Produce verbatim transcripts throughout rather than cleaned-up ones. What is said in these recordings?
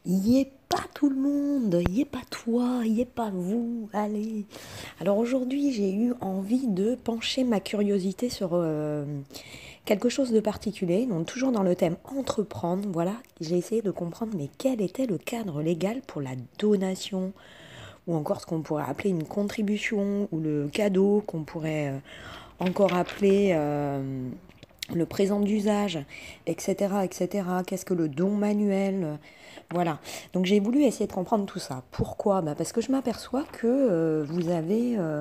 Y est pas tout le monde, y est pas toi, y est pas vous, allez. Alors aujourd'hui, j'ai eu envie de pencher ma curiosité sur euh, quelque chose de particulier, donc toujours dans le thème entreprendre, voilà. J'ai essayé de comprendre mais quel était le cadre légal pour la donation, ou encore ce qu'on pourrait appeler une contribution, ou le cadeau qu'on pourrait euh, encore appeler euh, le présent d'usage, et cetera, et cetera. Qu'est-ce que le don manuel? Voilà. Donc j'ai voulu essayer de comprendre tout ça. Pourquoi? Bah parce que je m'aperçois que euh, vous avez euh,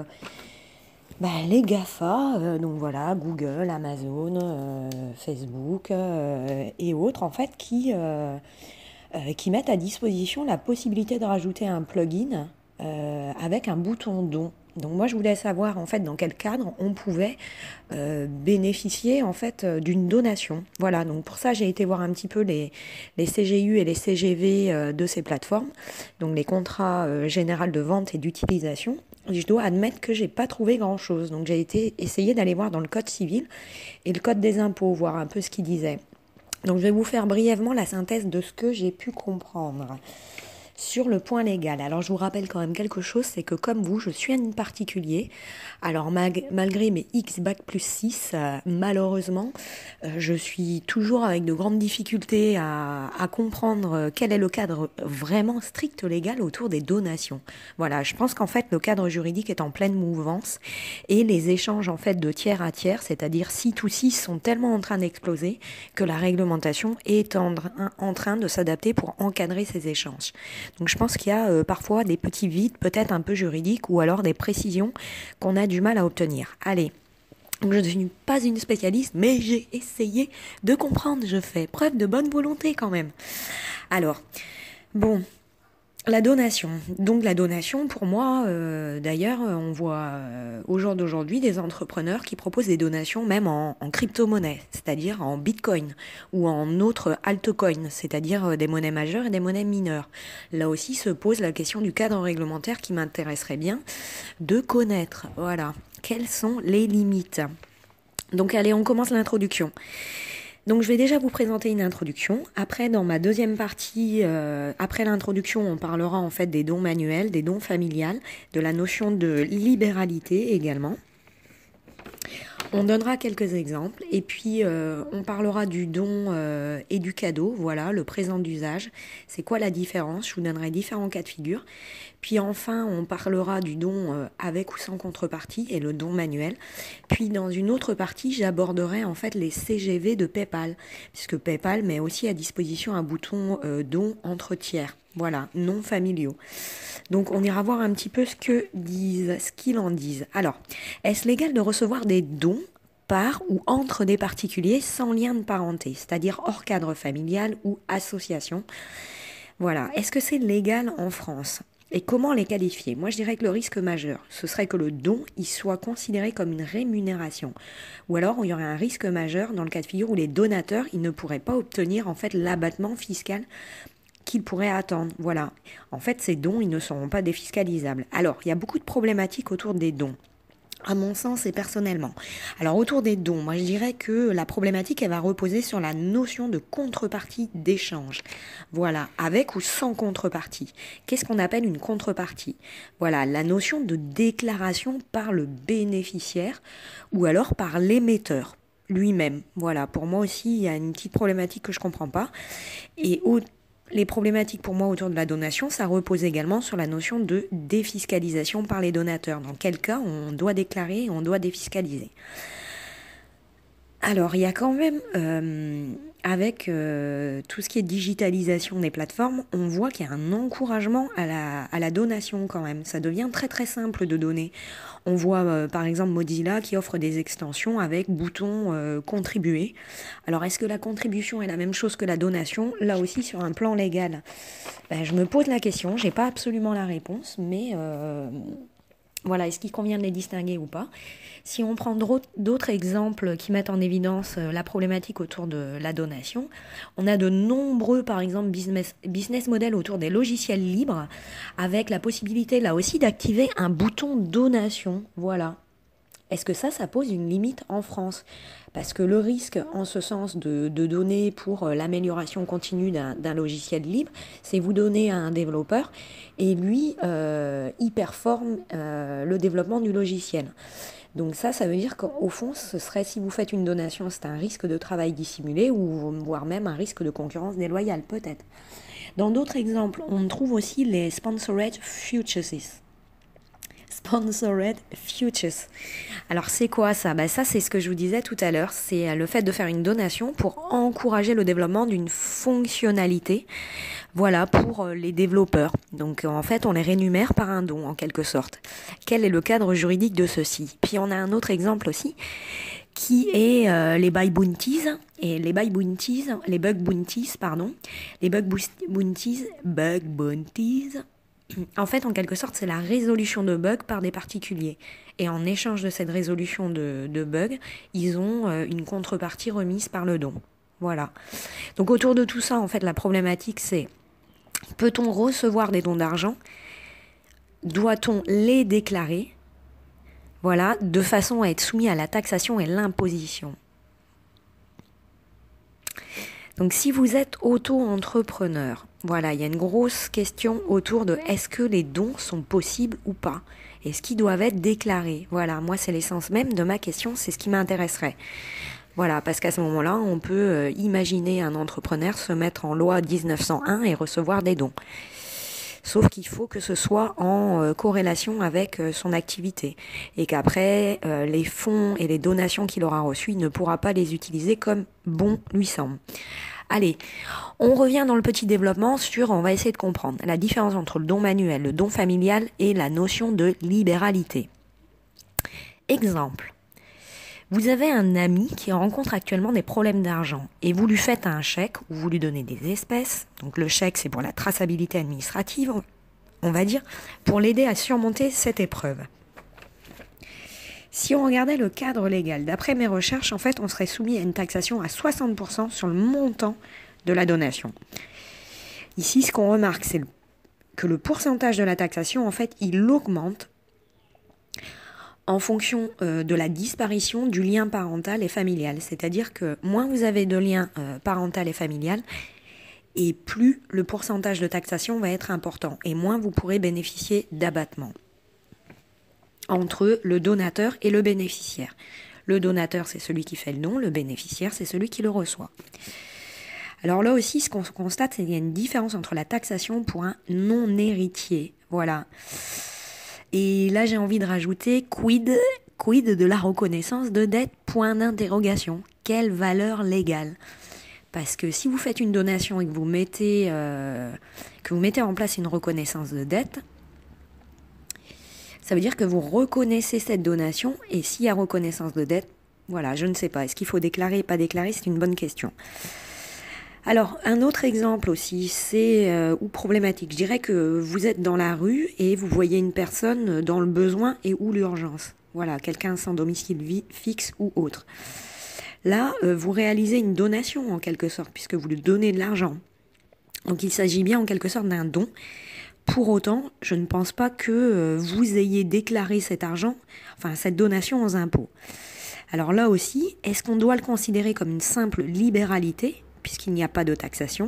bah, les GAFA, euh, donc voilà, Google, Amazon, euh, Facebook euh, et autres, en fait, qui, euh, euh, qui mettent à disposition la possibilité de rajouter un plugin euh, avec un bouton don. Donc moi je voulais savoir en fait dans quel cadre on pouvait euh, bénéficier en fait euh, d'une donation. Voilà, donc pour ça j'ai été voir un petit peu les, les C G U et les C G V euh, de ces plateformes, donc les contrats euh, généraux de vente et d'utilisation. Et je dois admettre que j'ai pas trouvé grand chose. Donc j'ai été essayer d'aller voir dans le code civil et le code des impôts, voir un peu ce qu'il disait. Donc je vais vous faire brièvement la synthèse de ce que j'ai pu comprendre. Sur le point légal, alors je vous rappelle quand même quelque chose, c'est que comme vous, je suis un particulier. Alors mag- malgré mes X bac plus six, euh, malheureusement, euh, je suis toujours avec de grandes difficultés à, à comprendre euh, quel est le cadre vraiment strict légal autour des donations. Voilà, je pense qu'en fait le cadre juridique est en pleine mouvance et les échanges en fait de tiers à tiers, c'est-à-dire C to C, sont tellement en train d'exploser que la réglementation est en, en train de s'adapter pour encadrer ces échanges. Donc je pense qu'il y a euh, parfois des petits vides, peut-être un peu juridiques, ou alors des précisions qu'on a du mal à obtenir. Allez, donc je ne suis pas une spécialiste, mais j'ai essayé de comprendre, je fais preuve de bonne volonté quand même. Alors, bon, la donation. Donc la donation, pour moi, euh, d'ailleurs, on voit euh, au jour d'aujourd'hui des entrepreneurs qui proposent des donations même en, en crypto-monnaie, c'est-à-dire en bitcoin ou en autres altcoins, c'est-à-dire euh, des monnaies majeures et des monnaies mineures. Là aussi se pose la question du cadre réglementaire qui m'intéresserait bien de connaître. Voilà, quelles sont les limites? Donc allez, on commence l'introduction. Donc je vais déjà vous présenter une introduction. Après, dans ma deuxième partie, euh, après l'introduction, on parlera en fait des dons manuels, des dons familiales, de la notion de libéralité également. On donnera quelques exemples et puis euh, on parlera du don euh, et du cadeau, voilà, le présent d'usage. C'est quoi la différence? Je vous donnerai différents cas de figure. Puis enfin, on parlera du don euh, avec ou sans contrepartie et le don manuel. Puis dans une autre partie, j'aborderai en fait les C G V de PayPal, puisque PayPal met aussi à disposition un bouton euh, don entre tiers. Voilà, non familiaux. Donc on ira voir un petit peu ce que disent, ce qu'ils en disent. Alors, est-ce légal de recevoir des dons par ou entre des particuliers sans lien de parenté, c'est-à-dire hors cadre familial ou association? Voilà, est-ce que c'est légal en France? Et comment les qualifier? Moi, je dirais que le risque majeur, ce serait que le don y soit considéré comme une rémunération. Ou alors, il y aurait un risque majeur dans le cas de figure où les donateurs, ils ne pourraient pas obtenir en fait l'abattement fiscal qu'ils pourraient attendre. Voilà. En fait, ces dons, ils ne seront pas défiscalisables. Alors, il y a beaucoup de problématiques autour des dons, à mon sens et personnellement. Alors autour des dons, moi je dirais que la problématique, elle va reposer sur la notion de contrepartie d'échange. Voilà, avec ou sans contrepartie. Qu'est-ce qu'on appelle une contrepartie? Voilà, la notion de déclaration par le bénéficiaire ou alors par l'émetteur lui-même. Voilà, pour moi aussi, il y a une petite problématique que je comprends pas. Et au Les problématiques pour moi autour de la donation, ça repose également sur la notion de défiscalisation par les donateurs. Dans quel cas on doit déclarer et on doit défiscaliser. Alors, il y a quand même, euh, avec euh, tout ce qui est digitalisation des plateformes, on voit qu'il y a un encouragement à la, à la donation quand même. Ça devient très très simple de donner. On voit euh, par exemple Mozilla qui offre des extensions avec bouton euh, contribuer. Alors, est-ce que la contribution est la même chose que la donation? Là aussi, sur un plan légal, ben, je me pose la question. J'ai pas absolument la réponse, mais euh, voilà, est-ce qu'il convient de les distinguer ou pas? Si on prend d'autres exemples qui mettent en évidence la problématique autour de la donation, on a de nombreux, par exemple, business, business models autour des logiciels libres, avec la possibilité là aussi d'activer un bouton donation. Voilà. Est-ce que ça, ça pose une limite en France? Parce que le risque, en ce sens, de, de donner pour l'amélioration continue d'un, d'un logiciel libre, c'est vous donner à un développeur et lui, euh, il performe euh, le développement du logiciel. Donc ça, ça veut dire qu'au fond, ce serait, si vous faites une donation, c'est un risque de travail dissimulé ou voire même un risque de concurrence déloyale, peut-être. Dans d'autres exemples, on trouve aussi les sponsored futures. Sponsored Futures. Alors c'est quoi ça? Ben ça c'est ce que je vous disais tout à l'heure, c'est le fait de faire une donation pour encourager le développement d'une fonctionnalité, voilà, pour les développeurs. Donc en fait on les rémunère par un don en quelque sorte. Quel est le cadre juridique de ceci? Puis on a un autre exemple aussi qui est euh, les bug bounties et les bug bounties, les bug bounties pardon, les bug bounties, bug bounties. En fait, en quelque sorte, c'est la résolution de bugs par des particuliers. Et en échange de cette résolution de, de bugs, ils ont euh, une contrepartie remise par le don. Voilà. Donc autour de tout ça, en fait, la problématique, c'est peut-on recevoir des dons d'argent? Doit-on les déclarer? Voilà, de façon à être soumis à la taxation et l'imposition. Donc si vous êtes auto-entrepreneur, voilà, il y a une grosse question autour de est-ce que les dons sont possibles ou pas? Est-ce qu'ils doivent être déclarés? Voilà, moi c'est l'essence même de ma question, c'est ce qui m'intéresserait. Voilà, parce qu'à ce moment-là, on peut euh, imaginer un entrepreneur se mettre en loi dix-neuf cent un et recevoir des dons. Sauf qu'il faut que ce soit en euh, corrélation avec euh, son activité et qu'après, euh, les fonds et les donations qu'il aura reçues, il ne pourra pas les utiliser comme bon lui semble. Allez, on revient dans le petit développement sur, on va essayer de comprendre la différence entre le don manuel, le don familial et la notion de libéralité. Exemple. Vous avez un ami qui rencontre actuellement des problèmes d'argent et vous lui faites un chèque ou vous lui donnez des espèces. Donc le chèque, c'est pour la traçabilité administrative, on va dire, pour l'aider à surmonter cette épreuve. Si on regardait le cadre légal, d'après mes recherches, en fait, on serait soumis à une taxation à soixante pour cent sur le montant de la donation. Ici, ce qu'on remarque, c'est que le pourcentage de la taxation, en fait, il augmente en fonction euh, de la disparition du lien parental et familial. C'est-à-dire que moins vous avez de lien euh, parental et familial, et plus le pourcentage de taxation va être important, et moins vous pourrez bénéficier d'abattement entre le donateur et le bénéficiaire. Le donateur, c'est celui qui fait le don, le bénéficiaire, c'est celui qui le reçoit. Alors là aussi, ce qu'on constate, c'est qu'il y a une différence entre la taxation pour un non-héritier. Voilà. Et là, j'ai envie de rajouter quid, quid de la reconnaissance de dette, point d'interrogation. Quelle valeur légale? Parce que si vous faites une donation et que vous mettez, euh, que vous mettez en place une reconnaissance de dette, ça veut dire que vous reconnaissez cette donation, et s'il y a reconnaissance de dette, voilà, je ne sais pas. Est-ce qu'il faut déclarer ou pas déclarer? C'est une bonne question. Alors, un autre exemple aussi, c'est euh, ou problématique. Je dirais que vous êtes dans la rue et vous voyez une personne dans le besoin et ou l'urgence. Voilà, quelqu'un sans domicile fixe ou autre. Là, euh, vous réalisez une donation en quelque sorte, puisque vous lui donnez de l'argent. Donc, il s'agit bien en quelque sorte d'un don. Pour autant, je ne pense pas que euh, vous ayez déclaré cet argent, enfin cette donation aux impôts. Alors là aussi, est-ce qu'on doit le considérer comme une simple libéralité, puisqu'il n'y a pas de taxation?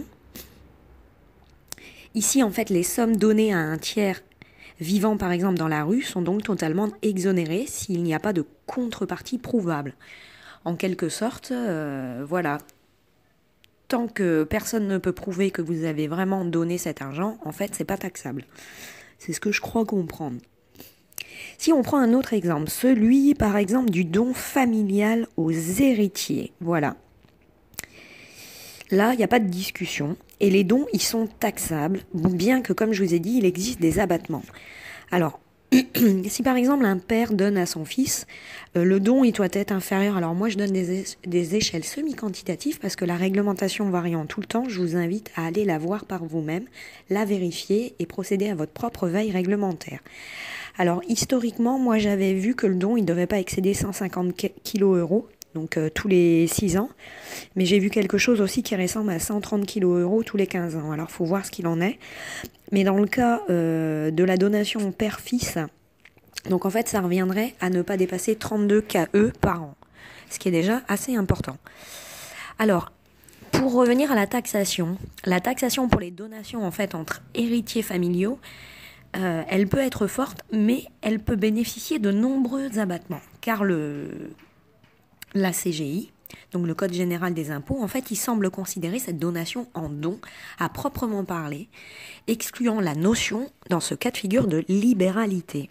Ici, en fait, les sommes données à un tiers vivant, par exemple, dans la rue, sont donc totalement exonérées s'il n'y a pas de contrepartie prouvable. En quelque sorte, euh, voilà. Tant que personne ne peut prouver que vous avez vraiment donné cet argent, en fait, c'est pas taxable. C'est ce que je crois comprendre. Si on prend un autre exemple, celui, par exemple, du don familial aux héritiers. Voilà. Là, il n'y a pas de discussion. Et les dons, ils sont taxables, bien que, comme je vous ai dit, il existe des abattements. Alors, si par exemple un père donne à son fils, euh, le don il doit être inférieur. Alors moi je donne des, é- des échelles semi-quantitatives parce que la réglementation variant tout le temps, je vous invite à aller la voir par vous-même, la vérifier et procéder à votre propre veille réglementaire. Alors historiquement, moi j'avais vu que le don il ne devait pas excéder cent cinquante kilos euros, donc euh, tous les six ans, mais j'ai vu quelque chose aussi qui ressemble à cent trente kilos euros tous les quinze ans. Alors faut voir ce qu'il en est. Mais dans le cas euh, de la donation père-fils, Donc en fait, ça reviendrait à ne pas dépasser trente-deux K E par an, ce qui est déjà assez important. Alors, pour revenir à la taxation, la taxation pour les donations en fait entre héritiers familiaux, euh, elle peut être forte, mais elle peut bénéficier de nombreux abattements, car le, la C G I, donc le Code général des impôts, en fait, il semble considérer cette donation en don à proprement parler, excluant la notion, dans ce cas de figure, de libéralité.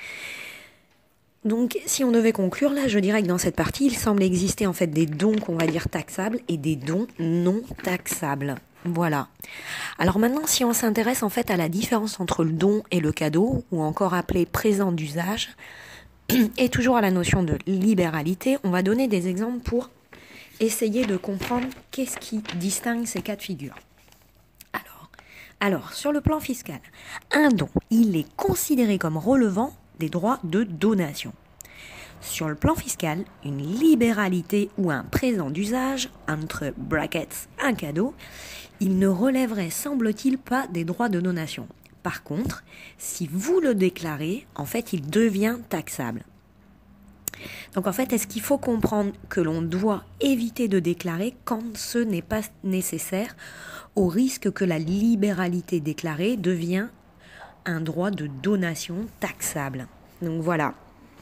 Donc, si on devait conclure, là, je dirais que dans cette partie, il semble exister en fait des dons qu'on va dire taxables et des dons non taxables. Voilà. Alors maintenant, si on s'intéresse en fait à la différence entre le don et le cadeau, ou encore appelé présent d'usage, et toujours à la notion de libéralité, on va donner des exemples pour essayer de comprendre qu'est-ce qui distingue ces cas de figure. Alors, alors, sur le plan fiscal, un don, il est considéré comme relevant des droits de donation. Sur le plan fiscal, une libéralité ou un présent d'usage, entre brackets, un cadeau, il ne relèverait, semble-t-il, pas des droits de donation. Par contre, si vous le déclarez, en fait, il devient taxable. Donc en fait, est-ce qu'il faut comprendre que l'on doit éviter de déclarer quand ce n'est pas nécessaire, au risque que la libéralité déclarée devienne un droit de donation taxable. Donc voilà.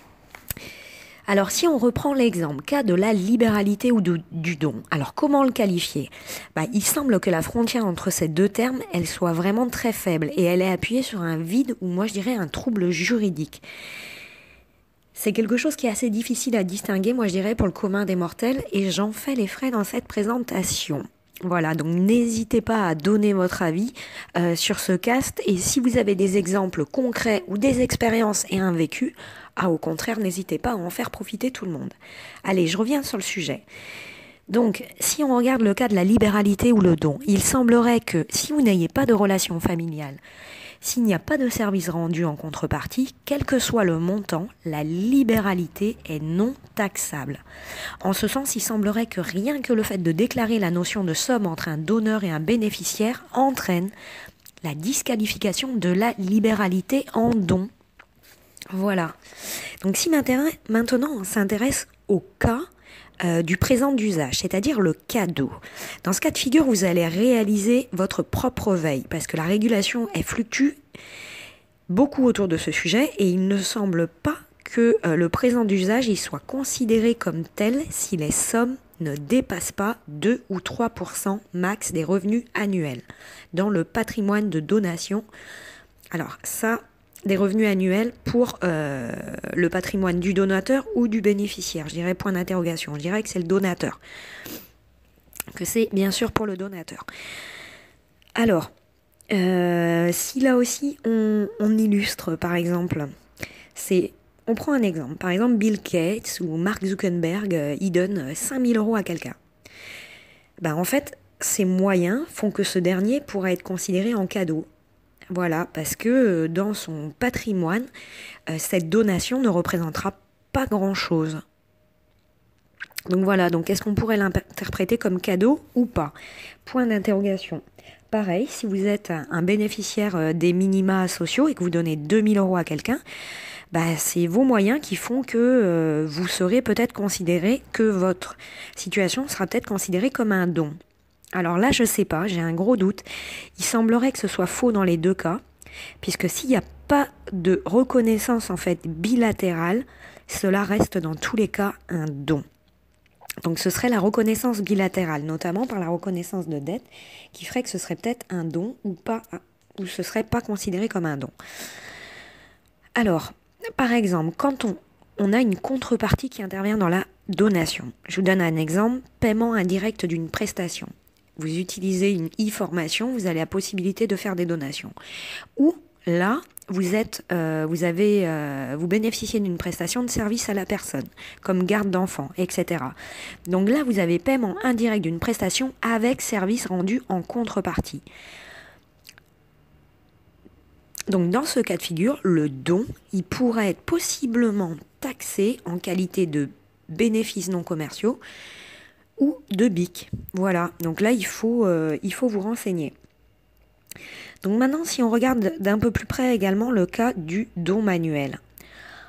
Alors si on reprend l'exemple, cas de la libéralité ou de, du don, alors comment le qualifier ? Bah, il semble que la frontière entre ces deux termes, elle soit vraiment très faible et elle est appuyée sur un vide ou moi je dirais un trouble juridique. C'est quelque chose qui est assez difficile à distinguer, moi je dirais, pour le commun des mortels et j'en fais les frais dans cette présentation. Voilà, donc n'hésitez pas à donner votre avis euh, sur ce cast et si vous avez des exemples concrets ou des expériences et un vécu, ah au contraire n'hésitez pas à en faire profiter tout le monde. Allez, je reviens sur le sujet. Donc, si on regarde le cas de la libéralité ou le don, il semblerait que si vous n'ayez pas de relation familiale, s'il n'y a pas de service rendu en contrepartie, quel que soit le montant, la libéralité est non taxable. En ce sens, il semblerait que rien que le fait de déclarer la notion de somme entre un donneur et un bénéficiaire entraîne la disqualification de la libéralité en don. Voilà. Donc si maintenant on s'intéresse au cas Euh, du présent d'usage, c'est-à-dire le cadeau. Dans ce cas de figure, vous allez réaliser votre propre veille, parce que la régulation, elle fluctue beaucoup autour de ce sujet, et il ne semble pas que euh, le présent d'usage il soit considéré comme tel si les sommes ne dépassent pas deux ou trois pour cent max des revenus annuels dans le patrimoine de donation. Alors ça, des revenus annuels pour euh, le patrimoine du donateur ou du bénéficiaire. Je dirais point d'interrogation. Je dirais que c'est le donateur. Que c'est bien sûr pour le donateur. Alors, euh, si là aussi on, on illustre par exemple, c'est, on prend un exemple. Par exemple, Bill Gates ou Mark Zuckerberg, euh, ils donnent cinq mille euros à quelqu'un. Ben, en fait, ces moyens font que ce dernier pourra être considéré en cadeau. Voilà, parce que dans son patrimoine, euh, cette donation ne représentera pas grand-chose. Donc voilà, donc est-ce qu'on pourrait l'interpréter comme cadeau ou pas ? Point d'interrogation. Pareil, si vous êtes un bénéficiaire des minima sociaux et que vous donnez deux mille euros à quelqu'un, bah, c'est vos moyens qui font que euh, vous serez peut-être considéré, que votre situation sera peut-être considérée comme un don. Alors là, je sais pas, j'ai un gros doute. Il semblerait que ce soit faux dans les deux cas, puisque s'il n'y a pas de reconnaissance en fait bilatérale, cela reste dans tous les cas un don. Donc ce serait la reconnaissance bilatérale, notamment par la reconnaissance de dette, qui ferait que ce serait peut-être un don ou pas, ou ce serait pas considéré comme un don. Alors, par exemple, quand on, on a une contrepartie qui intervient dans la donation, je vous donne un exemple, paiement indirect d'une prestation. Vous utilisez une e-formation, vous avez la possibilité de faire des donations. Ou là, vous êtes, euh, vous avez, euh, vous bénéficiez d'une prestation de service à la personne, comme garde d'enfants, et cetera. Donc là, vous avez paiement indirect d'une prestation avec service rendu en contrepartie. Donc dans ce cas de figure, le don, il pourrait être possiblement taxé en qualité de bénéfices non commerciaux ou de B I C. Voilà, donc là il faut, euh, il faut vous renseigner. Donc maintenant, si on regarde d'un peu plus près également le cas du don manuel.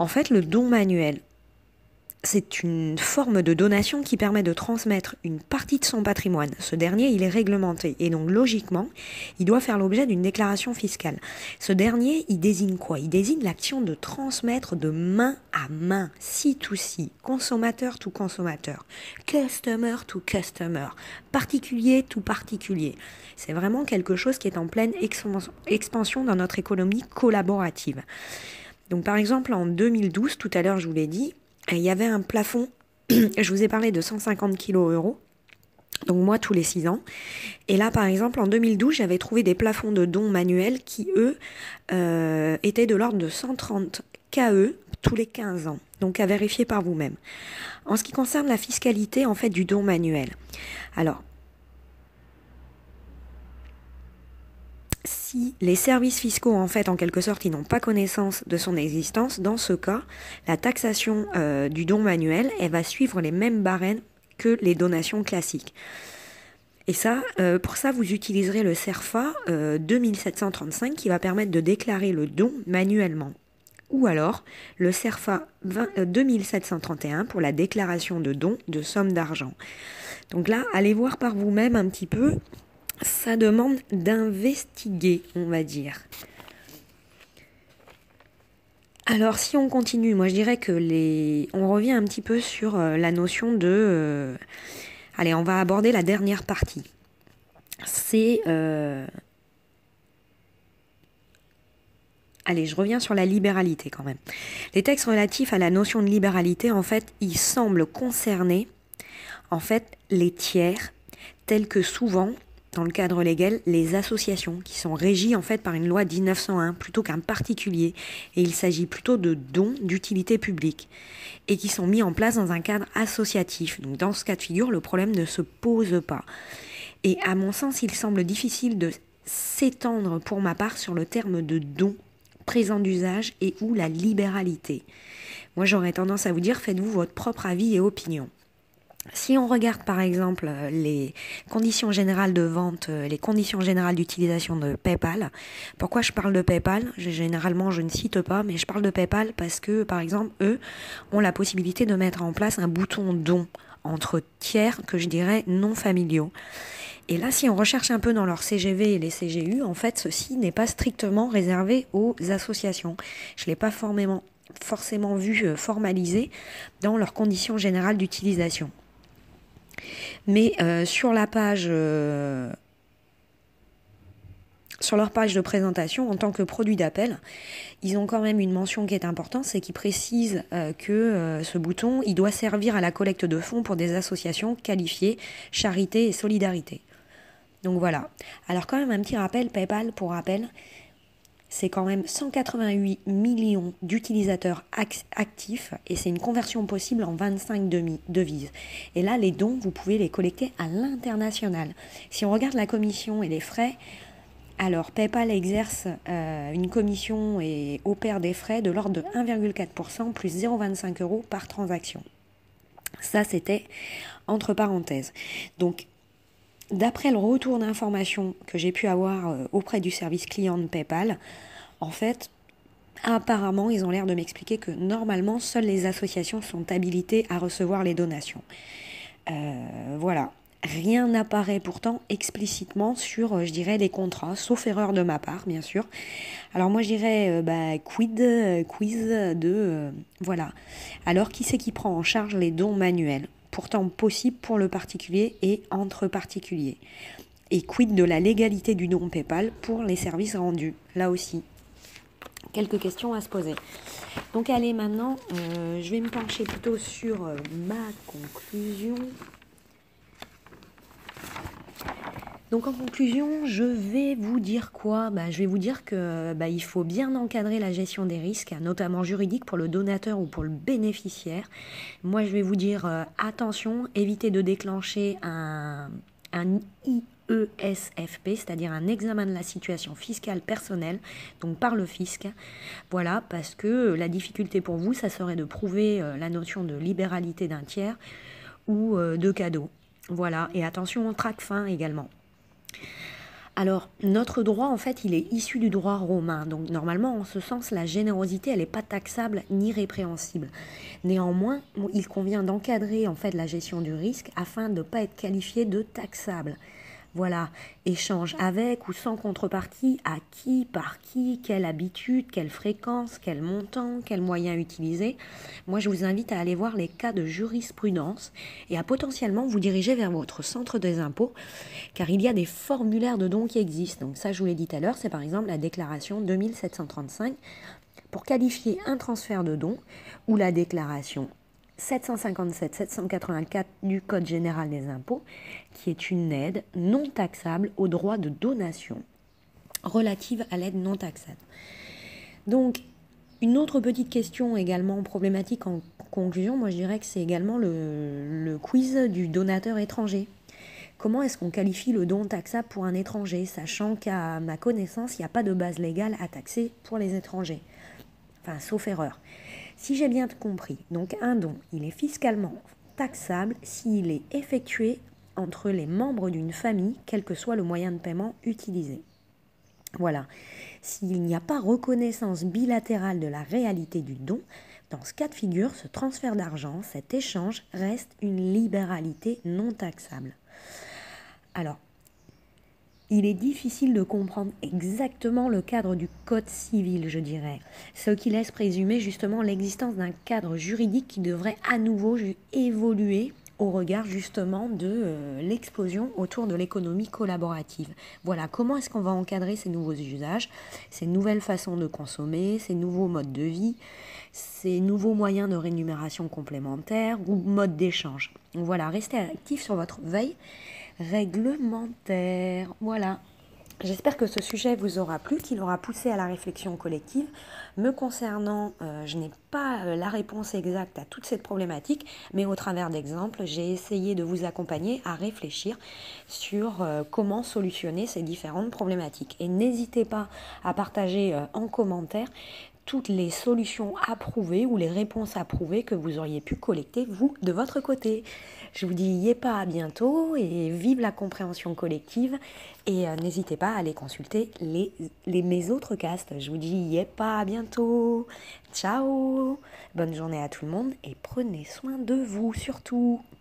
En fait, le don manuel, c'est une forme de donation qui permet de transmettre une partie de son patrimoine. Ce dernier, il est réglementé et donc logiquement, il doit faire l'objet d'une déclaration fiscale. Ce dernier, il désigne quoi? Il désigne l'action de transmettre de main à main, C to C, consommateur to consommateur, customer to customer, particulier to particulier. C'est vraiment quelque chose qui est en pleine expansion dans notre économie collaborative. Donc par exemple, en deux mille douze, tout à l'heure je vous l'ai dit, il y avait un plafond, je vous ai parlé de cent cinquante kilos euros, donc moi tous les six ans. Et là par exemple en deux mille douze, j'avais trouvé des plafonds de dons manuels qui eux euh, étaient de l'ordre de cent trente K E tous les quinze ans, donc à vérifier par vous-même. En ce qui concerne la fiscalité en fait du don manuel, alors si les services fiscaux, en fait, en quelque sorte, ils n'ont pas connaissance de son existence, dans ce cas, la taxation euh, du don manuel, elle va suivre les mêmes barèmes que les donations classiques. Et ça, euh, pour ça, vous utiliserez le CERFA euh, deux mille sept cent trente-cinq qui va permettre de déclarer le don manuellement. Ou alors le CERFA deux mille sept cent trente et un pour la déclaration de don de somme d'argent. Donc là, allez voir par vous-même un petit peu. Ça demande d'investiguer, on va dire. Alors, si on continue, moi je dirais que les... on revient un petit peu sur euh, la notion de... Euh... Allez, on va aborder la dernière partie. C'est... Euh... Allez, je reviens sur la libéralité quand même. Les textes relatifs à la notion de libéralité, en fait, ils semblent concerner, en fait, les tiers, tels que souvent... dans le cadre légal, les associations qui sont régies en fait par une loi dix-neuf cent un plutôt qu'un particulier. Et il s'agit plutôt de dons d'utilité publique et qui sont mis en place dans un cadre associatif. Donc dans ce cas de figure, le problème ne se pose pas. Et à mon sens, il semble difficile de s'étendre pour ma part sur le terme de don présent d'usage et ou la libéralité. Moi, j'aurais tendance à vous dire, faites-vous votre propre avis et opinion. Si on regarde par exemple les conditions générales de vente, les conditions générales d'utilisation de PayPal, pourquoi je parle de PayPal? Généralement je ne cite pas, mais je parle de PayPal parce que par exemple eux ont la possibilité de mettre en place un bouton don entre tiers que je dirais non familiaux. Et là, si on recherche un peu dans leur C G V et les C G U, en fait ceci n'est pas strictement réservé aux associations. Je ne l'ai pas forcément, forcément vu formalisé dans leurs conditions générales d'utilisation. Mais euh, sur la page, euh, sur leur page de présentation, en tant que produit d'appel, ils ont quand même une mention qui est importante, c'est qu'ils précisent euh, que euh, ce bouton, il doit servir à la collecte de fonds pour des associations qualifiées charité et solidarité. Donc voilà. Alors quand même un petit rappel, PayPal, pour rappel, c'est quand même cent quatre-vingt-huit millions d'utilisateurs actifs et c'est une conversion possible en vingt-cinq devises. Et là, les dons, vous pouvez les collecter à l'international. Si on regarde la commission et les frais, alors PayPal exerce euh, une commission et opère des frais de l'ordre de un virgule quatre pour cent plus zéro virgule vingt-cinq euros par transaction. Ça, c'était entre parenthèses. Donc, d'après le retour d'information que j'ai pu avoir auprès du service client de PayPal, en fait, apparemment, ils ont l'air de m'expliquer que normalement, seules les associations sont habilitées à recevoir les donations. Euh, voilà. Rien n'apparaît pourtant explicitement sur, je dirais, les contrats, sauf erreur de ma part, bien sûr. Alors moi, je dirais, euh, bah, quid, euh, quiz de... Euh, voilà. Alors, qui c'est qui prend en charge les dons manuels ? Pourtant possible pour le particulier et entre particuliers. Et quid de la légalité du don PayPal pour les services rendus? Là aussi, quelques questions à se poser. Donc allez, maintenant, euh, je vais me pencher plutôt sur euh, ma conclusion. Donc en conclusion, je vais vous dire quoi ? Bah, je vais vous dire que bah, il faut bien encadrer la gestion des risques, notamment juridiques pour le donateur ou pour le bénéficiaire. Moi, je vais vous dire euh, attention, évitez de déclencher un, un I E S F P, c'est-à-dire un examen de la situation fiscale personnelle, donc par le fisc. Voilà, parce que la difficulté pour vous, ça serait de prouver euh, la notion de libéralité d'un tiers ou euh, de cadeau. Voilà, et attention au trac fin également. Alors, notre droit, en fait, il est issu du droit romain. Donc, normalement, en ce sens, la générosité, elle n'est pas taxable ni répréhensible. Néanmoins, il convient d'encadrer, en fait, la gestion du risque afin de ne pas être qualifié de taxable. Voilà, échange avec ou sans contrepartie, à qui, par qui, quelle habitude, quelle fréquence, quel montant, quel moyen utiliser. Moi, je vous invite à aller voir les cas de jurisprudence et à potentiellement vous diriger vers votre centre des impôts, car il y a des formulaires de dons qui existent. Donc ça, je vous l'ai dit tout à l'heure, c'est par exemple la déclaration deux mille sept cent trente-cinq pour qualifier un transfert de don ou la déclaration sept cent cinquante-sept sept cent quatre-vingt-quatre du Code général des impôts, qui est une aide non taxable au droit de donation relative à l'aide non taxable. Donc, une autre petite question également problématique en conclusion, moi je dirais que c'est également le, le quiz du donateur étranger. Comment est-ce qu'on qualifie le don taxable pour un étranger, sachant qu'à ma connaissance, il n'y a pas de base légale à taxer pour les étrangers, enfin sauf erreur. Si j'ai bien compris, donc un don, il est fiscalement taxable s'il est effectué entre les membres d'une famille, quel que soit le moyen de paiement utilisé. Voilà. S'il n'y a pas reconnaissance bilatérale de la réalité du don, dans ce cas de figure, ce transfert d'argent, cet échange, reste une libéralité non taxable. Alors, il est difficile de comprendre exactement le cadre du code civil, je dirais, ce qui laisse présumer justement l'existence d'un cadre juridique qui devrait à nouveau évoluer au regard justement de euh, l'explosion autour de l'économie collaborative. Voilà, comment est-ce qu'on va encadrer ces nouveaux usages, ces nouvelles façons de consommer, ces nouveaux modes de vie, ces nouveaux moyens de rémunération complémentaire ou modes d'échange. Donc voilà, restez actifs sur votre veille réglementaire. Voilà. J'espère que ce sujet vous aura plu, qu'il aura poussé à la réflexion collective. Me concernant, euh, je n'ai pas euh, la réponse exacte à toute cette problématique, mais au travers d'exemples, j'ai essayé de vous accompagner à réfléchir sur euh, comment solutionner ces différentes problématiques. Et n'hésitez pas à partager euh, en commentaire toutes les solutions approuvées ou les réponses approuvées que vous auriez pu collecter, vous, de votre côté. Je vous dis yé pas à bientôt et vive la compréhension collective. Et euh, n'hésitez pas à aller consulter les, les, mes autres castes. Je vous dis yé pas à bientôt. Ciao. Bonne journée à tout le monde et prenez soin de vous surtout.